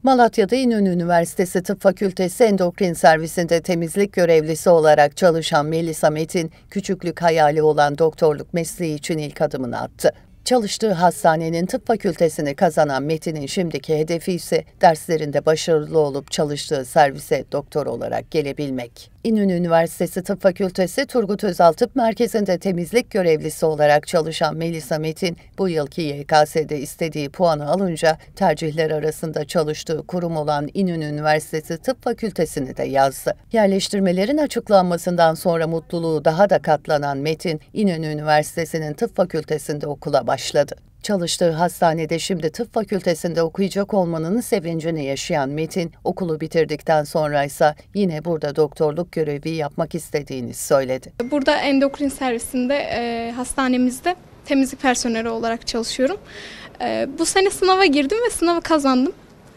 Malatya'da İnönü Üniversitesi Tıp Fakültesi Endokrin Servisinde temizlik görevlisi olarak çalışan Melisa Metin, küçüklük hayali olan doktorluk mesleği için ilk adımını attı. Çalıştığı hastanenin tıp fakültesini kazanan Metin'in şimdiki hedefi ise derslerinde başarılı olup çalıştığı servise doktor olarak gelebilmek. İnönü Üniversitesi Tıp Fakültesi Turgut Özal Tıp Merkezi'nde temizlik görevlisi olarak çalışan Melisa Metin, bu yılki YKS'de istediği puanı alınca tercihler arasında çalıştığı kurum olan İnönü Üniversitesi Tıp Fakültesini de yazdı. Yerleştirmelerin açıklanmasından sonra mutluluğu daha da katlanan Metin, İnönü Üniversitesi'nin tıp fakültesinde okula başladı. Çalıştığı hastanede şimdi tıp fakültesinde okuyacak olmanın sevincini yaşayan Metin, okulu bitirdikten sonra ise yine burada doktorluk görevi yapmak istediğini söyledi. Burada endokrin servisinde, hastanemizde temizlik personeli olarak çalışıyorum. Bu sene sınava girdim ve sınavı kazandım.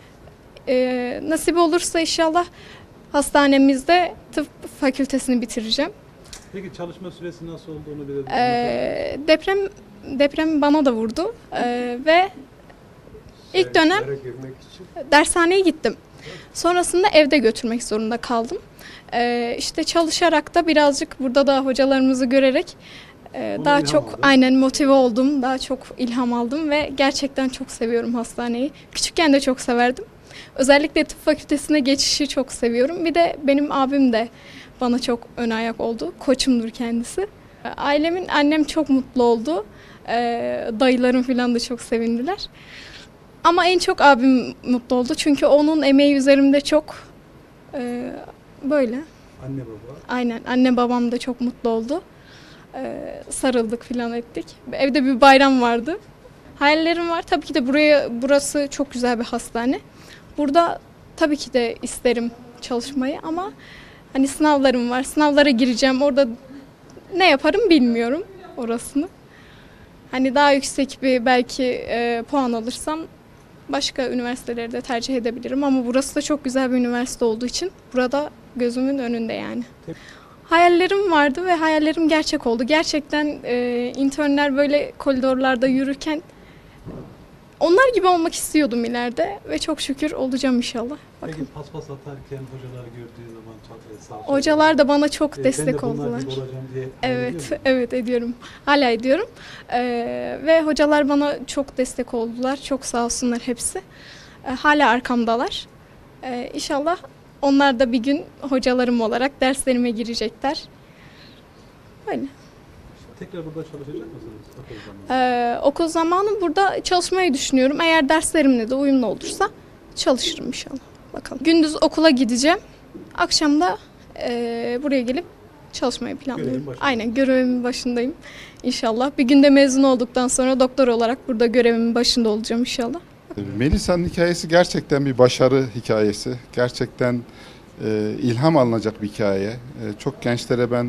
Nasip olursa inşallah hastanemizde tıp fakültesini bitireceğim. Peki çalışma süresi nasıl olduğunu bilir Deprem bana da vurdu ve ilk dönem dershaneye gittim. Sonrasında evde götürmek zorunda kaldım. İşte çalışarak da birazcık burada da hocalarımızı görerek daha çok motive oldum, daha çok ilham aldım ve gerçekten çok seviyorum hastaneyi. Küçükken de çok severdim. Özellikle tıp fakültesine geçişi çok seviyorum. Bir de benim abim de bana çok ön ayak oldu. Koçumdur kendisi. Annem çok mutlu oldu. Dayılarım falan da çok sevindiler. Ama en çok abim mutlu oldu. Çünkü onun emeği üzerimde çok böyle. Anne baba. Aynen. Anne babam da çok mutlu oldu. Sarıldık falan ettik. Evde bir bayram vardı. Hayallerim var. Tabii ki de burası çok güzel bir hastane. Burada tabii ki de isterim çalışmayı ama hani sınavlarım var. Sınavlara gireceğim. Orada ne yaparım bilmiyorum orasını. Hani daha yüksek bir belki puan alırsam başka üniversiteleri de tercih edebilirim. Ama burası da çok güzel bir üniversite olduğu için burada gözümün önünde yani. Hayallerim vardı ve hayallerim gerçek oldu. Gerçekten internler böyle koridorlarda yürürken onlar gibi olmak istiyordum ileride ve çok şükür olacağım inşallah. Bakın. Peki paspas atarken hocalar gördüğü zaman sağ olsun. Hocalar da bana çok destek ben de oldular. Gibi olacağım diye Evet ediyorum. Hala ediyorum. Ve hocalar bana çok destek oldular. Çok sağ olsunlar hepsi. Hala arkamdalar. İnşallah onlar da bir gün hocalarım olarak derslerime girecekler. Öyle. Tekrar burada çalışacak mısınız? Okul zamanı burada çalışmayı düşünüyorum. Eğer derslerimle de uyumlu olursa çalışırım inşallah. Bakalım. Gündüz okula gideceğim. Akşam da buraya gelip çalışmayı planlıyorum. Aynen, görevimin başındayım inşallah. Bir günde mezun olduktan sonra doktor olarak burada görevimin başında olacağım inşallah. Melisa'nın hikayesi gerçekten bir başarı hikayesi. Gerçekten ilham alınacak bir hikaye. Çok gençlere ben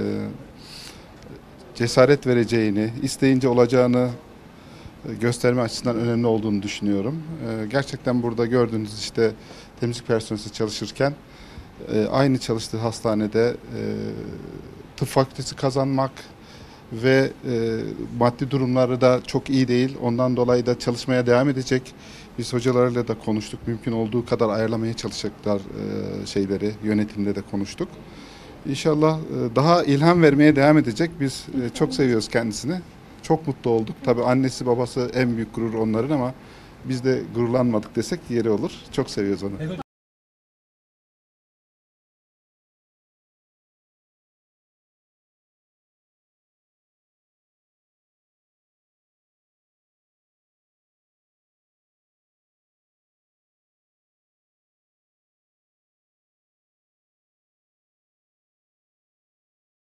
cesaret vereceğini, isteyince olacağını gösterme açısından önemli olduğunu düşünüyorum. Gerçekten burada gördüğünüz işte temizlik personeli çalışırken aynı çalıştığı hastanede tıp fakültesi kazanmak ve maddi durumları da çok iyi değil. Ondan dolayı da çalışmaya devam edecek. Biz hocalarıyla da konuştuk. Mümkün olduğu kadar ayarlamaya çalışacaklar şeyleri. Yönetimde de konuştuk. İnşallah daha ilham vermeye devam edecek. Biz çok seviyoruz kendisini. Çok mutlu olduk. Tabii annesi babası en büyük gurur onların ama biz de gururlanmadık desek yeri olur. Çok seviyoruz onu.